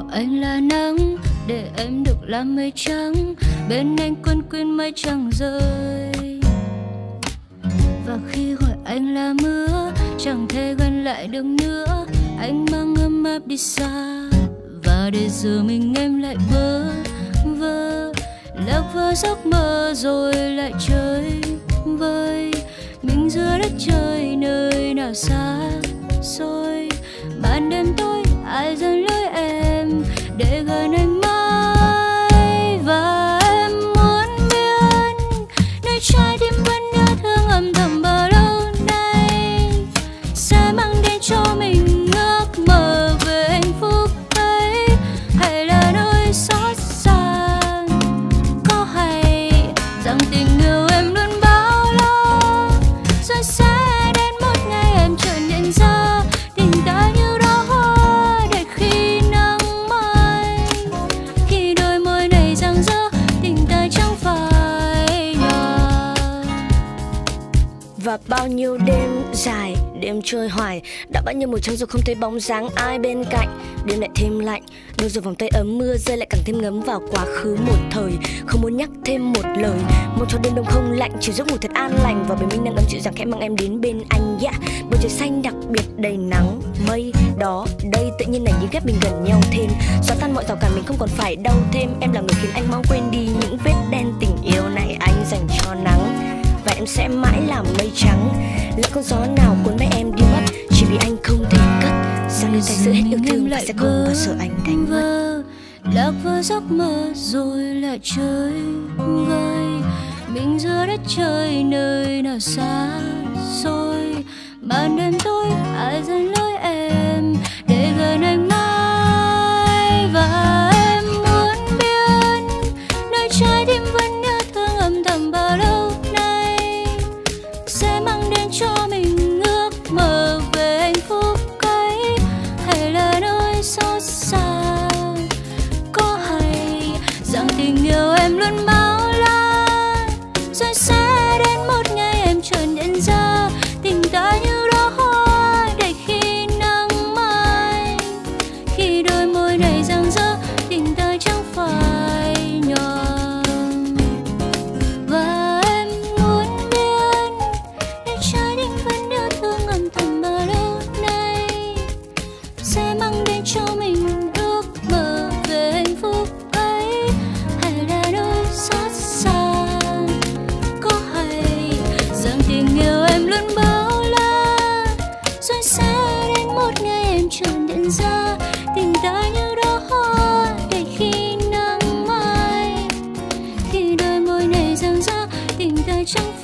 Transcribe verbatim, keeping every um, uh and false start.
của anh là nắng, để em được làm mây trắng, bên anh quân quyên mây trắng rơi. Và khi gọi anh là mưa, chẳng thể gần lại được nữa, anh mang ấm áp đi xa. Và để giờ mình em lại bơ vơ, lạc vào giấc mơ rồi lại chơi vơi. Mình giữa đất trời nơi nào xa xôi, ban đêm tối ai dẫn lối em để gần anh mãi. Và em muốn biết nơi trái tim vẫn nhớ thương âm thầm bao lâu nay, sẽ mang đến cho mình ước mơ về hạnh phúc ấy, hay là nỗi xót xa. Có hay rằng tình yêu em luôn bao lo, rồi sẽ đến một ngày em chợt nhận ra tình ta như đó hoa để khi nắng mai. Khi đôi môi này rạng rỡ, tình ta chẳng phải nhòa. Và bao nhiêu đêm dài, đêm trôi hoài, đã bao nhiêu mùa trăng rồi không thấy bóng dáng ai bên cạnh. Đêm lại thêm lạnh, đôi rồi vòng tay ấm mưa rơi lại càng thêm ngấm vào quá khứ một thời. Không muốn nhắc thêm một lời, một cho đêm đông không lạnh, chiều giấc ngủ thật an lành. Và bình minh đang ấm dịu dàng khẽ mang em đến bên anh. Yeah, bầu trời xanh đặc biệt đầy nắng mây đó đây, tự nhiên này như ghép mình gần nhau thêm, xóa tan mọi rào cản mình không còn phải đau thêm. Em là người khiến anh mau quên đi những vết đen, tình yêu này anh dành cho nắng. Và em sẽ mãi làm mây trắng, lỡ con gió nào cuốn bay em đi mất, chỉ vì anh không thể cất. Sao nơi tay giữ hết yêu thương và sẽ không bao giờ anh đánh mất. Lạc vào giấc mơ rồi lại chơi vơi, mình giữa đất trời nơi nào xa xôi. Ban đêm tối ai dẫn lối em để gần anh mãi. Và em muốn biết nơi trái tim vẫn nhớ thương âm thầm bao lâu nay, sẽ mang đến cho mình ước mơ về hạnh phúc ấy, hay là nỗi xót xa. Có hay rằng tình yêu em luôn bao la, rồi sẽ đến một ngày em chợt nhận ra tình ta như đó hoa để khi nắng mai. Khi đôi môi này rạng rỡ, tình ta chẳng phải nhòa. Và em muốn biết nơi trái tim vẫn nhớ thương âm thầm bao lâu nay, sẽ mang đến cho mình ước mơ về hạnh phúc ấy, hay là nỗi xót xa. Có hay rằng tình yêu em luôn bao la, rồi sẽ đến một ngày em chợt nhận ra tình ta như đó hoa để khi nắng mai. Khi đôi môi này rạng rỡ, tình ta chẳng